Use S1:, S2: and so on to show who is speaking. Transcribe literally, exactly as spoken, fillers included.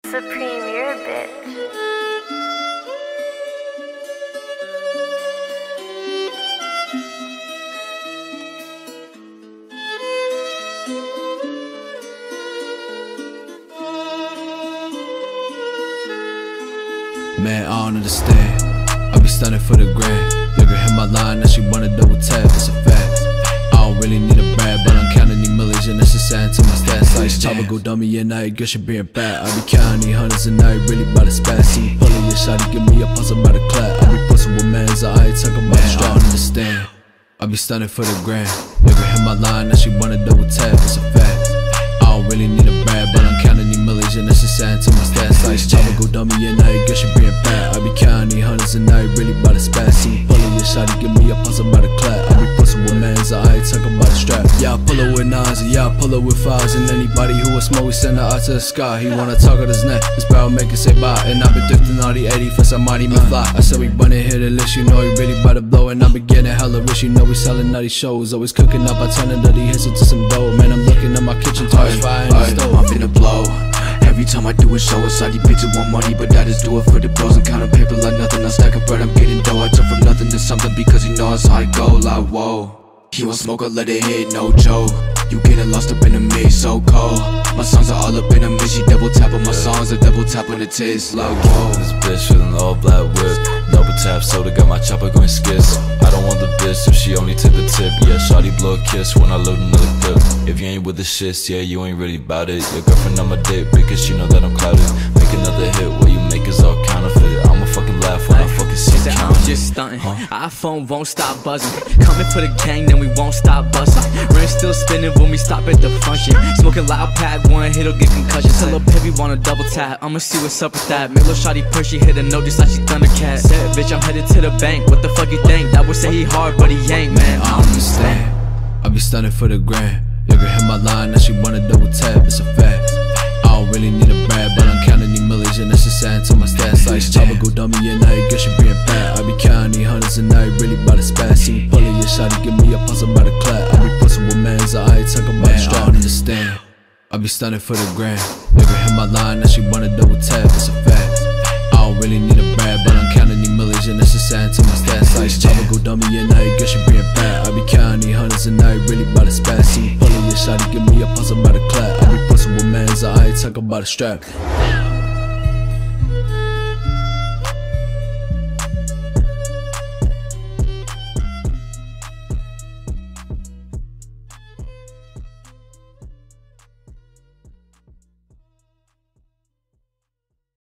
S1: Supreme, you're a bitch.
S2: Man, I don't understand. I be stunning for the grand. Nigga hit my line, now she wanna double tap, it's a fact. I don't really need a brag, but I'm counting these millions, and that's just adding to my stats. Like chopper go dummy at night, girl she being bad. I be counting these hundreds a night, really by the spaz. See pulling your shawty, give me a puzzle by the clap. I be pushing with mans, I ain't talking about the strap. I don't understand. I be stunning for the grand. Nigga hit my line, now she wanna double tap, it's a fact. I don't really need a brag, but I'm counting these millions, and that's just adding to my stats. Like chopper go dummy at night, girl she being bad. I be counting these hundreds a night, really by the spaz. See pulling your shawty, give me a puzzle by the clap. I be pushing with mans, I ain't talking about the strap. Yeah, I pull up with nines, and yeah, I pull up with fives. And anybody who will smoke, we send her out to the sky. He wanna talk at his neck, this barrel make it say bye. And I been drifting all the eighty for somebody me fly. I said we bunnin' hit the list, you know he really bout to blow. And I been getting hella rich, you know we selling nutty shows. Always cooking up, I turn dirty hits into some dough. Man, I'm looking at my kitchen, toys fire in the stove.
S3: I'm finna blow. Every time I do a show, it's all these bitches want money, but I just do it for the bros. I'm counting paper like nothing, I'm stacking bread, I'm getting dough. I turn from nothing to something because he knows how it go. Like whoa, he want smoke, I let it hit, no joke. You getting lost up in the mix, so cold. My songs are all up in the mix, she double tap on my songs, I double tap on the tits, like whoa.
S4: This bitch with an all black whip, double tap soda, got my chopper going skis. I don't want the bitch if she only take the tip. Yeah, shawty blow a kiss when I load another clip. If you ain't with the shits, yeah, you ain't really bout it. Your girlfriend on my dick because she know that I'm clouded. Make another hit, what you make is all counterfeit. I'ma fucking laugh when I fucking see you
S5: I'm just stunting, huh? iPhone won't stop buzzing. Coming for the gang, then we won't stop busting. Ring still spinning when we stop at the function. Smoking loud pack, one hit'll get concussion. Tell a heavy wanna double tap, I'ma see what's up with that. Make little shawty push, she hit a note just like she Thundercat. Said, bitch, I'm headed to the bank, what the fuck you think? That would say he hard, but he ain't, man.
S2: I don't understand. I be stunning for the grand. Nigga hit my line, now she wanna double tap, it's a fact. I don't really need a brag, but I'm counting these millions, and that's just adding to my stats. Like chopper go dummy at night, girl she being bad. I be counting these hundreds a night, really by the spaz. See pulling your shawty, give me a puzzle by the clap. I be pushing with mans, I ain't talking about the strap. I don't understand. I be stunning for the grand. Nigga hit my line, now she wanna double tap, it's a fact. I don't really need a brag, but I'm counting these millions, and that's just adding to my stats. Like chopper go dummy at night, girl she being bad. I be counting these hundreds a night, really by the spaz. See pulling your shawty, give me a puzzle by the clap. I be pushing with mans, I ain't talking about the strap.